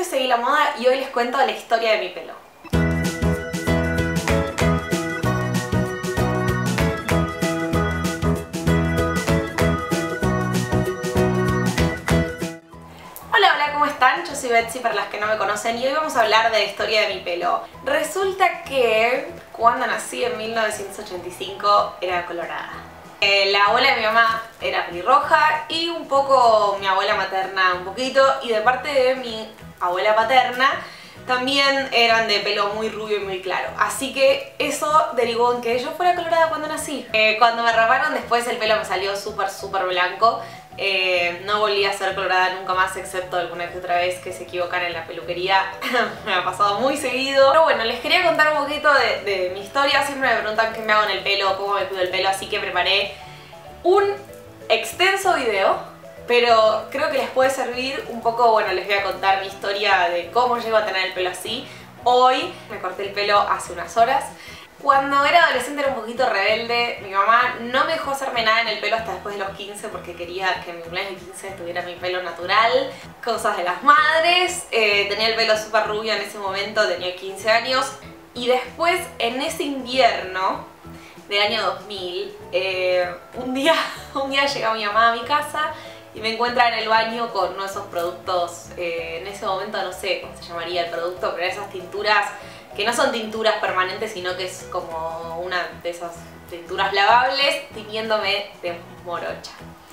Seguí la Moda y hoy les cuento la historia de mi pelo. Hola, hola, ¿cómo están? Yo soy Betsy, para las que no me conocen, y hoy vamos a hablar de la historia de mi pelo. Resulta que cuando nací en 1985 era colorada. La abuela de mi mamá era pelirroja y un poco mi abuela materna un poquito, y de parte de mi abuela paterna también eran de pelo muy rubio y muy claro. Así que eso derivó en que yo fuera colorada cuando nací. Cuando me raparon después el pelo me salió súper blanco. No volví a ser colorada nunca más, excepto alguna que otra vez que se equivocan en la peluquería. Me ha pasado muy seguido. Pero bueno, les quería contar un poquito de mi historia. Siempre me preguntan qué me hago en el pelo, cómo me cuido el pelo, así que preparé un extenso video, pero creo que les puede servir un poco. Bueno, les voy a contar mi historia de cómo llego a tener el pelo así. Hoy me corté el pelo hace unas horas. Cuando era adolescente era un poquito rebelde. Mi mamá no me dejó hacerme nada en el pelo hasta después de los 15 porque quería que en mi cumpleaños de 15 tuviera mi pelo natural. Cosas de las madres. Tenía el pelo súper rubio en ese momento, tenía 15 años. Y después, en ese invierno del año 2000, un día llega mi mamá a mi casa y me encuentra en el baño con uno de esos productos, en ese momento no sé cómo se llamaría el producto, pero esas tinturas que no son tinturas permanentes, sino que es como una de esas tinturas lavables, tiñéndome de morocha.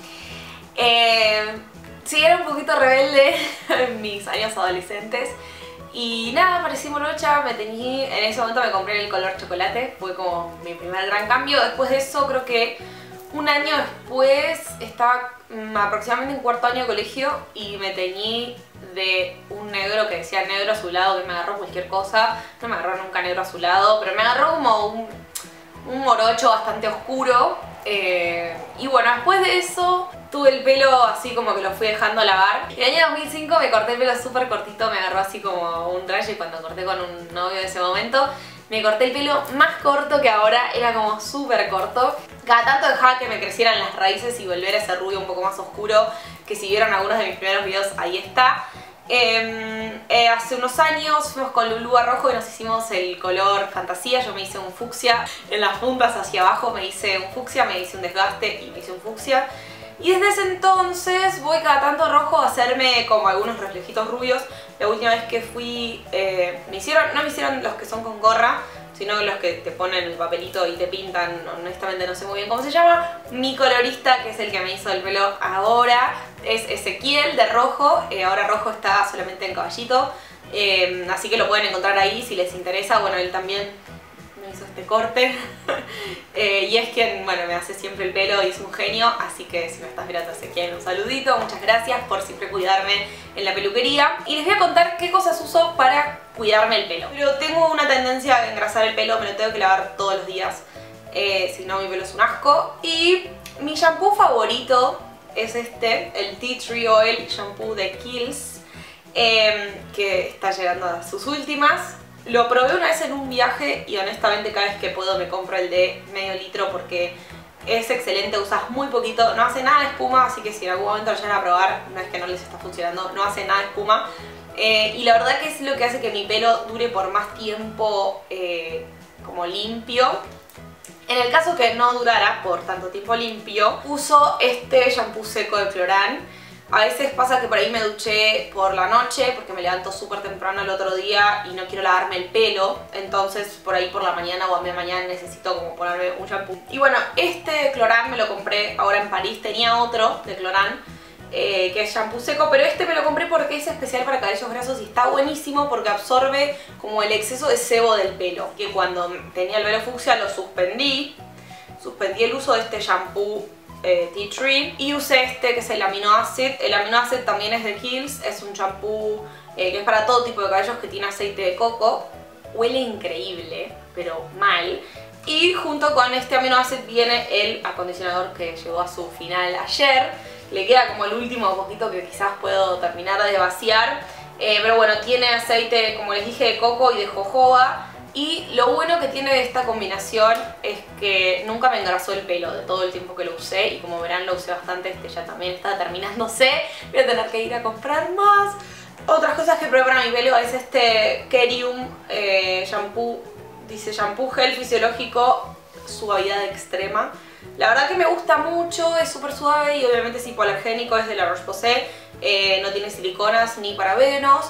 Sí, era un poquito rebelde en mis años adolescentes. Y nada, parecí morocha, me teñí. En ese momento me compré el color chocolate, fue como mi primer gran cambio. Después de eso, creo que un año después, estaba aproximadamente en cuarto año de colegio y me teñí de un negro que decía negro azulado, que me agarró cualquier cosa. No me agarró nunca negro azulado, pero me agarró como un morocho bastante oscuro. Y bueno, después de eso tuve el pelo así como que lo fui dejando lavar. En el año 2005 me corté el pelo súper cortito, me agarró así como un rayo, y cuando corté con un novio de ese momento me corté el pelo más corto que ahora, era como súper corto. Cada tanto dejaba que me crecieran las raíces y volver a ese rubio un poco más oscuro, que si vieron algunos de mis primeros videos ahí está. Hace unos años fuimos con Lulú a rojo y nos hicimos el color fantasía. Yo me hice un fucsia en las puntas hacia abajo, me hice un fucsia, me hice un desgaste y me hice un fucsia. Y desde ese entonces voy cada tanto rojo a hacerme como algunos reflejitos rubios. La última vez que fui, no me hicieron los que son con gorra, sino los que te ponen el papelito y te pintan. Honestamente no sé muy bien cómo se llama. Mi colorista, que es el que me hizo el pelo ahora, es Ezequiel de rojo. Ahora rojo está solamente en caballito, así que lo pueden encontrar ahí si les interesa. Bueno, él también me hizo este corte y es quien, bueno, me hace siempre el pelo y es un genio. Así que si me estás mirando, Ezequiel, un saludito. Muchas gracias por siempre cuidarme en la peluquería. Y les voy a contar qué cosas uso para cuidarme el pelo. Pero tengo una tendencia a engrasar el pelo, me lo tengo que lavar todos los días, si no mi pelo es un asco. Y mi shampoo favorito es este, el Tea Tree Oil Shampoo de Kiehl's, que está llegando a sus últimas. Lo probé una vez en un viaje y honestamente cada vez que puedo me compro el de medio litro porque es excelente, usas muy poquito, no hace nada de espuma, así que si en algún momento lo llegan a probar, no es que no les está funcionando, no hace nada de espuma. Y la verdad que es lo que hace que mi pelo dure por más tiempo como limpio. En el caso que no durara por tanto tiempo limpio, uso este shampoo seco de Clorán. A veces pasa que por ahí me duché por la noche porque me levanto súper temprano el otro día y no quiero lavarme el pelo, entonces por ahí por la mañana o a media mañana necesito como ponerme un shampoo. Y bueno, este de Clorán me lo compré ahora en París. Tenía otro de Clorán que es shampoo seco, pero este me lo compré porque es especial para cabellos grasos y está buenísimo porque absorbe como el exceso de sebo del pelo. Que cuando tenía el pelo fucsia lo suspendí el uso de este shampoo Tea Tree y usé este que es el Amino Acid. El Amino Acid también es de Kiehl's, es un shampoo que es para todo tipo de cabellos, que tiene aceite de coco. Huele increíble, pero mal. Y junto con este Amino Acid viene el acondicionador que llegó a su final ayer. Le queda como el último poquito que quizás puedo terminar de vaciar. Pero bueno, tiene aceite, como les dije, de coco y de jojoba. Y lo bueno que tiene esta combinación es que nunca me engrasó el pelo de todo el tiempo que lo usé. Y como verán lo usé bastante, este ya también está terminándose. Voy a tener que ir a comprar más. Otras cosas que probé para mi pelo es este Kerium shampoo. Dice shampoo gel fisiológico, suavidad extrema. La verdad que me gusta mucho, es súper suave y obviamente es hipoalergénico, es de la Roche-Posay, no tiene siliconas ni parabenos.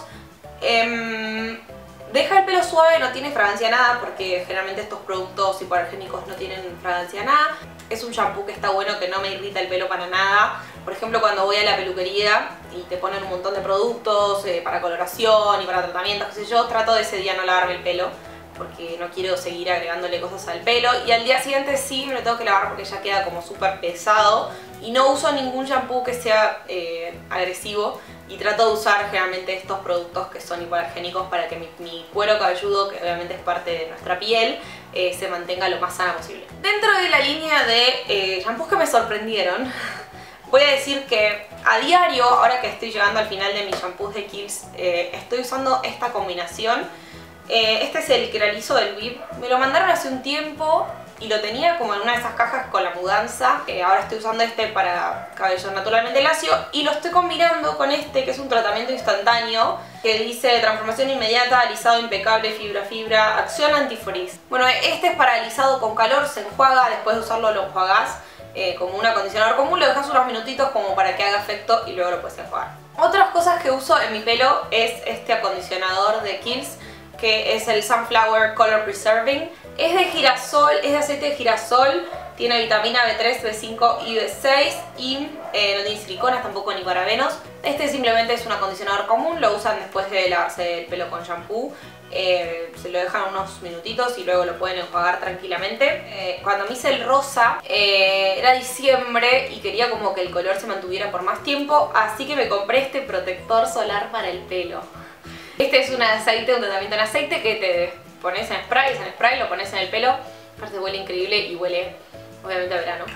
Deja el pelo suave, no tiene fragancia nada porque generalmente estos productos hipoalergénicos no tienen fragancia nada. Es un shampoo que está bueno, que no me irrita el pelo para nada. Por ejemplo, cuando voy a la peluquería y te ponen un montón de productos para coloración y para tratamientos, qué sé yo, trato de ese día no lavarme el pelo porque no quiero seguir agregándole cosas al pelo, y al día siguiente sí me lo tengo que lavar porque ya queda como súper pesado, y no uso ningún shampoo que sea agresivo, y trato de usar generalmente estos productos que son hipoalergénicos para que mi cuero cabelludo, que obviamente es parte de nuestra piel, se mantenga lo más sana posible. Dentro de la línea de shampoos que me sorprendieron, voy a decir que a diario, ahora que estoy llegando al final de mis shampoos de Kiehl's, estoy usando esta combinación. Este es el Keralizo del Viv. Me lo mandaron hace un tiempo y lo tenía como en una de esas cajas con la mudanza. Ahora estoy usando este para cabello naturalmente lacio y lo estoy combinando con este, que es un tratamiento instantáneo que dice transformación inmediata, alisado impecable, fibra a fibra, acción antifrizz. Bueno, este es para alisado con calor, se enjuaga, después de usarlo lo enjuagás como un acondicionador común, lo dejas unos minutitos como para que haga efecto y luego lo puedes enjuagar. Otras cosas que uso en mi pelo es este acondicionador de Kiehl's, que es el Sunflower Color Preserving. Es de girasol, es de aceite de girasol, tiene vitamina B3, B5 y B6 y no tiene siliconas tampoco ni parabenos. Este simplemente es un acondicionador común, lo usan después de lavarse el pelo con shampoo. Se lo dejan unos minutitos y luego lo pueden enjuagar tranquilamente. Cuando me hice el rosa era diciembre y quería como que el color se mantuviera por más tiempo, así que me compré este protector solar para el pelo. Este es un aceite, un tratamiento en aceite que te pones en spray, lo pones en el pelo. Aparte huele increíble y huele obviamente a verano.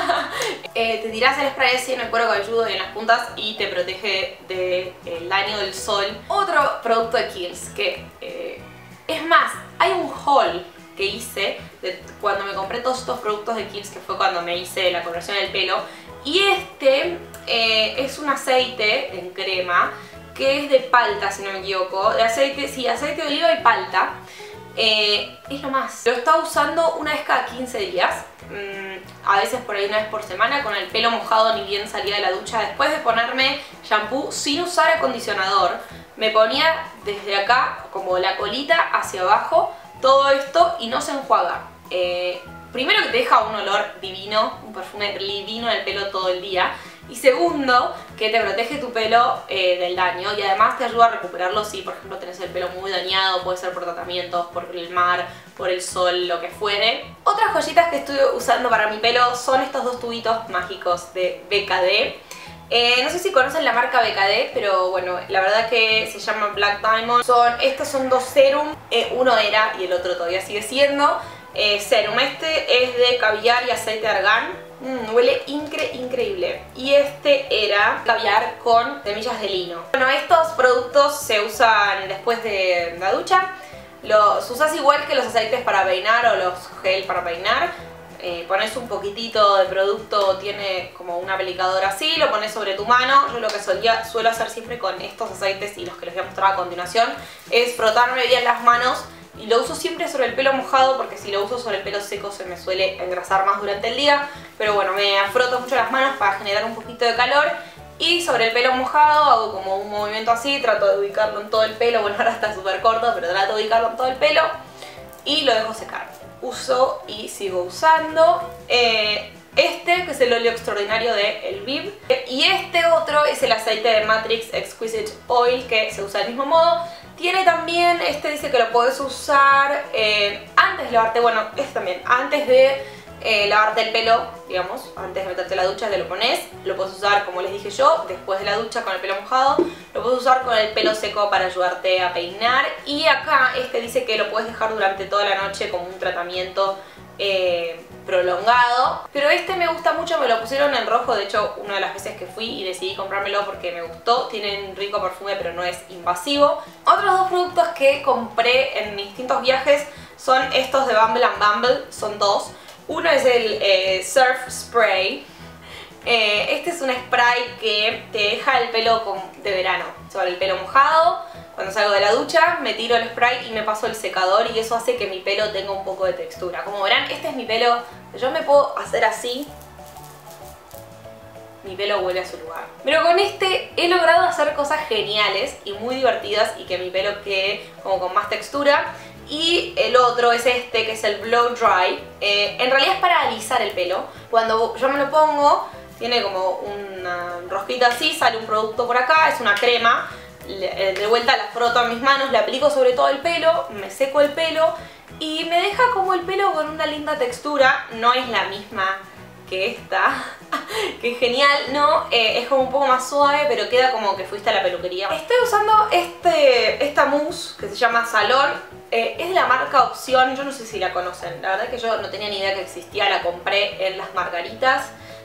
Te tirás el spray así en el cuero cabelludo y en las puntas y te protege del daño del sol. Otro producto de Kiehl's que es más, hay un haul que hice de cuando me compré todos estos productos de Kiehl's, que fue cuando me hice la coloración del pelo. Y este es un aceite en crema que es de palta, si no me equivoco, de aceite, sí, aceite de oliva y palta. Es lo más. Lo estaba usando una vez cada 15 días, a veces por ahí una vez por semana, con el pelo mojado, ni bien salía de la ducha. Después de ponerme shampoo sin usar acondicionador, me ponía desde acá, como la colita hacia abajo, todo esto y no se enjuaga. Primero que te deja un olor divino, un perfume divino en el pelo todo el día. Y segundo, que te protege tu pelo del daño y además te ayuda a recuperarlo si, por ejemplo, tenés el pelo muy dañado, puede ser por tratamientos, por el mar, por el sol, lo que fuere. Otras joyitas que estoy usando para mi pelo son estos dos tubitos mágicos de BKD. No sé si conocen la marca BKD, pero bueno, la verdad que se llama Black Diamond. Estos son dos serum, uno era y el otro todavía sigue siendo. Serum, este es de caviar y aceite de argán. Huele increíble. Y este era caviar con semillas de lino. Bueno, estos productos se usan después de la ducha. Los usas igual que los aceites para peinar o los gel para peinar. Pones un poquitito de producto, tiene como una aplicadora así, lo pones sobre tu mano. Yo lo que suelo hacer siempre con estos aceites y los que les voy a mostrar a continuación es frotarme bien las manos. Y lo uso siempre sobre el pelo mojado porque si lo uso sobre el pelo seco se me suele engrasar más durante el día. Pero bueno, me froto mucho las manos para generar un poquito de calor. Y sobre el pelo mojado hago como un movimiento así, trato de ubicarlo en todo el pelo. Bueno, ahora está súper corto, pero trato de ubicarlo en todo el pelo. Y lo dejo secar. Uso y sigo usando este, que es el óleo extraordinario de El Viv. Y este otro es el aceite de Matrix Exquisite Oil, que se usa del mismo modo. Tiene también, este dice que lo podés usar antes de lavarte, bueno, este también, antes de lavarte el pelo, digamos, antes de meterte la ducha te lo pones. Lo puedes usar, como les dije yo, después de la ducha con el pelo mojado. Lo puedes usar con el pelo seco para ayudarte a peinar. Y acá este dice que lo puedes dejar durante toda la noche como un tratamiento prolongado. Pero este me gusta mucho, me lo pusieron en rojo. De hecho, una de las veces que fui y decidí comprármelo porque me gustó. Tiene un rico perfume pero no es invasivo. Otros dos productos que compré en mis distintos viajes son estos de Bumble and Bumble. Son dos. Uno es el Surf Spray, Este es un spray que te deja el pelo de verano, sobre el pelo mojado. Cuando salgo de la ducha me tiro el spray y me paso el secador y eso hace que mi pelo tenga un poco de textura. Como verán, este es mi pelo, yo me puedo hacer así, mi pelo vuelve a su lugar. Pero con este he logrado hacer cosas geniales y muy divertidas y que mi pelo quede como con más textura. Y el otro es este, que es el Blow Dry. En realidad es para alisar el pelo. Cuando yo me lo pongo, tiene como una rosquita así, sale un producto por acá, es una crema. De vuelta la froto a mis manos, la aplico sobre todo el pelo, me seco el pelo y me deja como el pelo con una linda textura. No es la misma que esta, que es genial, ¿no? Es como un poco más suave, pero queda como que fuiste a la peluquería. Estoy usando esta mousse que se llama Salón. Es de la marca Opción, yo no sé si la conocen. La verdad es que yo no tenía ni idea que existía, la compré en Las Margaritas.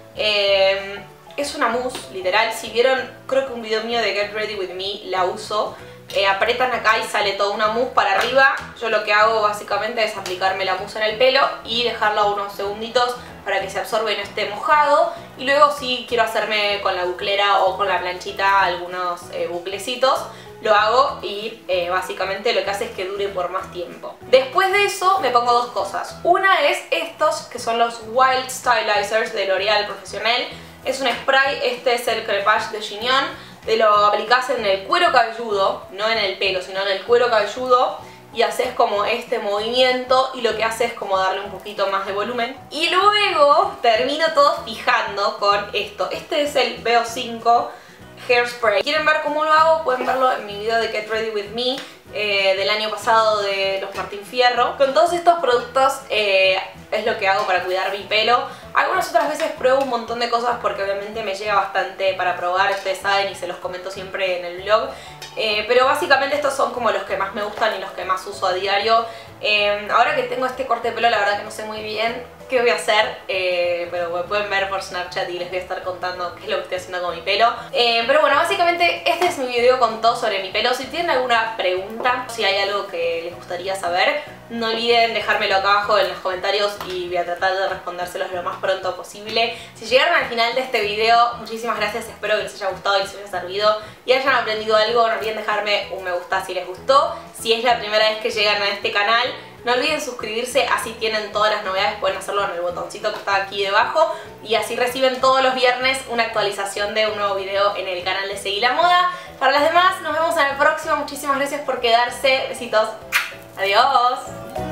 Es una mousse, literal. Si vieron, creo que un video mío de Get Ready With Me, la uso. Apretan acá y sale toda una mousse para arriba. Yo lo que hago básicamente es aplicarme la mousse en el pelo y dejarla unos segunditos para que se absorba y no esté mojado. Y luego si quiero hacerme con la buclera o con la planchita algunos buclecitos, lo hago y básicamente lo que hace es que dure por más tiempo. Después de eso me pongo dos cosas. Una es estos, que son los Wild Stylizers de L'Oreal Profesional. Es un spray, este es el Crepage de Chignon. Te lo aplicás en el cuero cabelludo, no en el pelo, sino en el cuero cabelludo. Y haces como este movimiento y lo que hace es como darle un poquito más de volumen. Y luego termino todo fijando con esto. Este es el VO5 Hairspray. Si quieren ver cómo lo hago, pueden verlo en mi video de Get Ready With Me del año pasado de los Martín Fierro. Con todos estos productos es lo que hago para cuidar mi pelo. Algunas otras veces pruebo un montón de cosas porque obviamente me llega bastante para probar, ustedes saben, y se los comento siempre en el vlog. Pero básicamente estos son como los que más me gustan y los que más uso a diario. Ahora que tengo este corte de pelo, la verdad que no sé muy bien qué voy a hacer, pero me pueden ver por Snapchat y les voy a estar contando qué es lo que estoy haciendo con mi pelo. Pero bueno, básicamente este es mi video con todo sobre mi pelo. Si tienen alguna pregunta, si hay algo que les gustaría saber, no olviden dejármelo acá abajo en los comentarios y voy a tratar de respondérselos lo más pronto posible. Si llegaron al final de este video, muchísimas gracias, espero que les haya gustado y les haya servido y hayan aprendido algo. No olviden dejarme un me gusta si les gustó. Si es la primera vez que llegan a este canal, no olviden suscribirse, así tienen todas las novedades, pueden hacerlo en el botoncito que está aquí debajo y así reciben todos los viernes una actualización de un nuevo video en el canal de Seguí la Moda. Para las demás, nos vemos en el próximo, muchísimas gracias por quedarse, besitos, adiós.